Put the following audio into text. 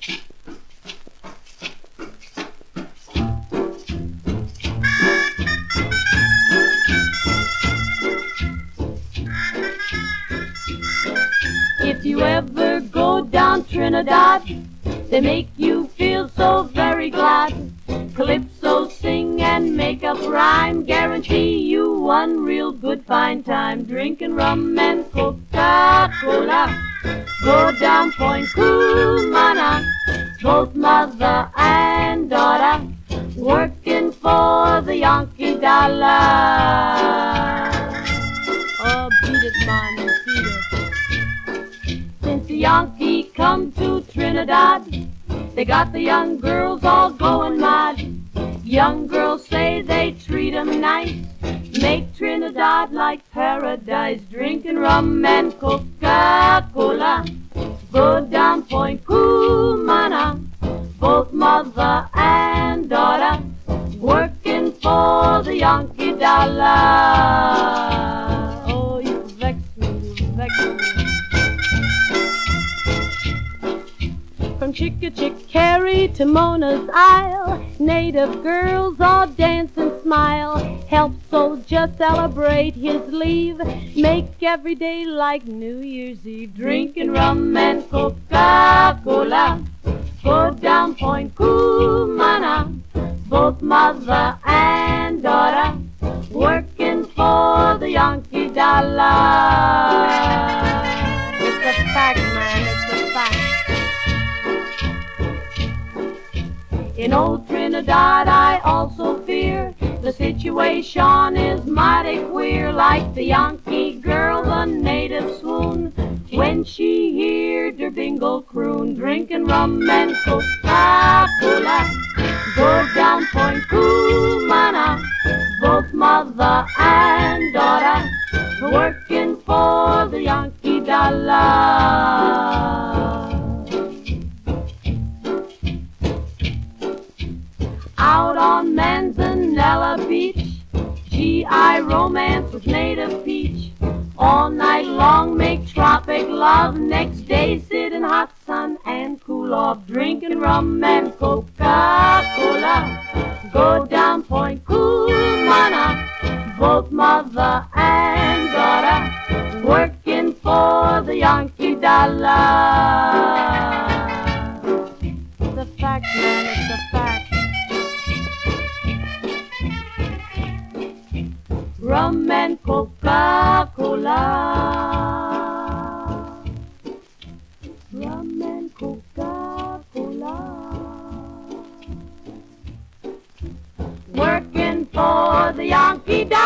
If you ever go down Trinidad, they make you feel so very glad. Calypso sing and make up rhyme, guarantee you one real good fine time. Drinking rum and Coca-Cola, go down Point Cumana, both mother and daughter, working for the Yankee dollar. Oh, beat it, man, beat it. Since the Yankee come to Trinidad, they got the young girls all going mad. Young girls say they treat 'em nice, make Trinidad like paradise. Drinking rum and Coca-Cola, go down Point Cumana, both mother and daughter, working for the Yankee dollar. Oh, you vex me, you vex me. From Chickahickory to Mona's Isle, native girls all dance and smile. Help soldier celebrate his leave, make every day like New Year's Eve. Drinking rum and Coca-Cola, go down Point Cumana, both mother and daughter, working for the Yankee dollar. It's a fact, man, it's a fact. In old Trinidad I also fear the situation is mighty queer. Like the Yankee girl, the native swoon when she heard her bingle croon. Drinking rum and Coca-Cola, go down Point Cumana, both mother and daughter, working for the Yankee dollar. Out on Manzanella Beach, GI romance with native peach. All night long make tropic love, next day sit in hot sun and cool off. Drinking rum and Coca-Cola, go down Point Cumana, both mother and daughter, working for the Yankee dollar. It's a fact, man, it's a fact. Rum and Coca-Cola, rum and Coca-Cola, working for the Yankee dollar.